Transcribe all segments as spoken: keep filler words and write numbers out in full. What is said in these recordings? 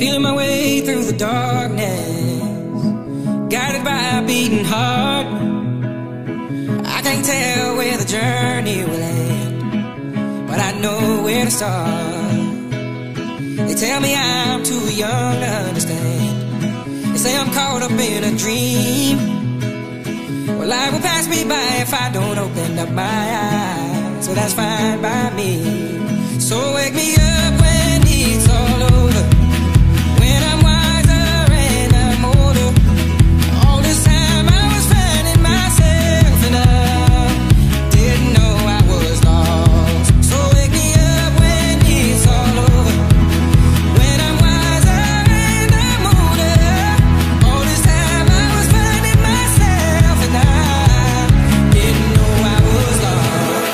feeling my way through the darkness, guided by a beating heart. I can't tell where the journey will end, but I know where to start. They tell me I'm too young to understand. They say I'm caught up in a dream. Well, life will pass me by if I don't open up my eyes, so that's fine by me. So wake me up when it's all over, when I'm wiser and I'm older. All this time I was finding myself and I didn't know I was lost. So wake me up when it's all over, when I'm wiser and I'm older. All this time I was finding myself and I didn't know I was lost.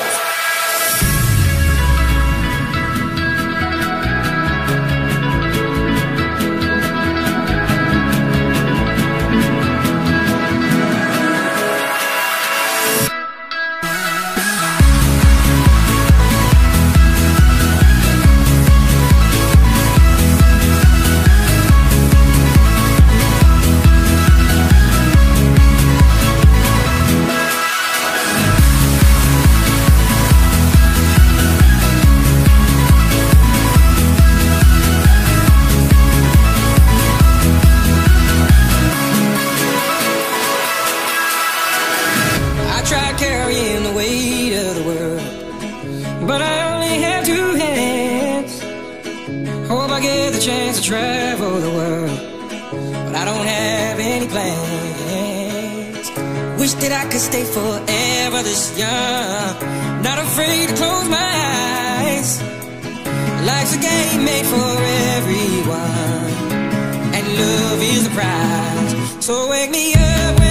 I tried carrying the weight of the world, but I only have two hands. Hope I get the chance to travel the world, but I don't have any plans. Wish that I could stay forever this young, not afraid to close my eyes. Life's a game made for everyone, and love is the prize. So wake me up when